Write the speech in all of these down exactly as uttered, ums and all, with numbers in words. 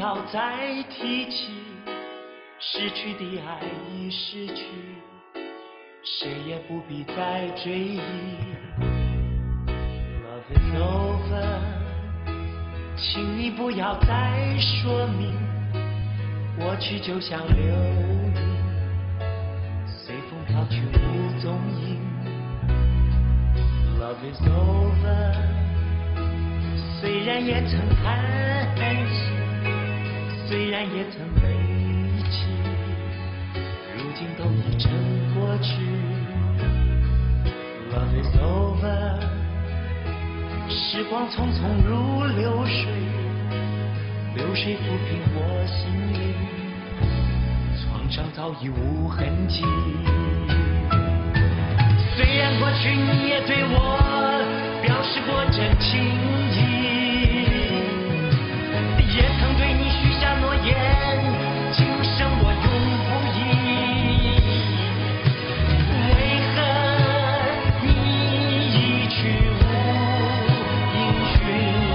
要再提起，失去的爱已失去，谁也不必再追忆。Love is over， 请你不要再说明，过去就像流云，随风飘去无踪影。Love is over， 虽然也曾叹息，虽然也曾悲泣，如今都已成过去。Love is over， 时光匆匆如流水，流水抚平我心灵，创伤早已无痕迹。虽然过去你也对我表示过真情意，也曾对你许下诺言，今生我永不移。为何你已去无音讯，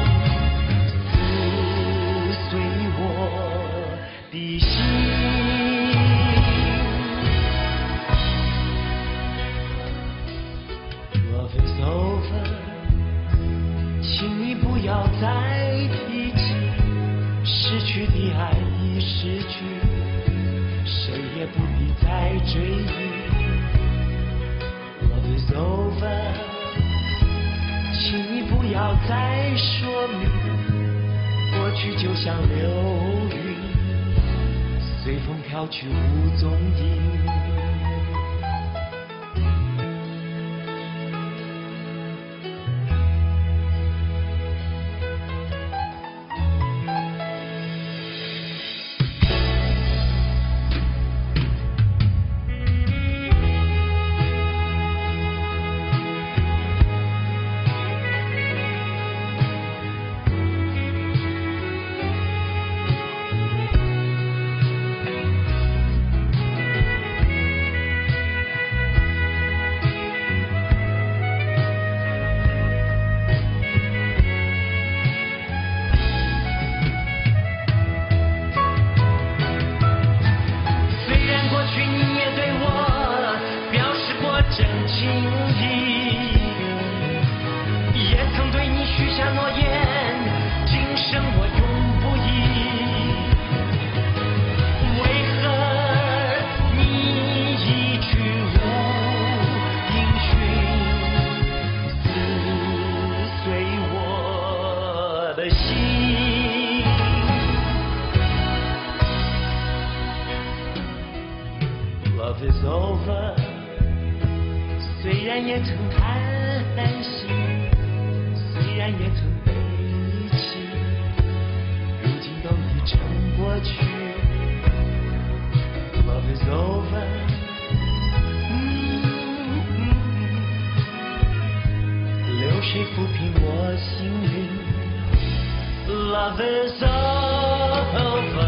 撕碎我的心。Love is over， 请你不要再提起，失去的爱已失去，谁也不必再追忆。Love is over， 请你不要再说明，过去就像流云，随风飘去无踪影。Love is over， 虽然也曾叹息，虽然也曾悲泣，如今都已成过去。Love is over， 嗯嗯嗯、流水抚平我心灵。Love is over。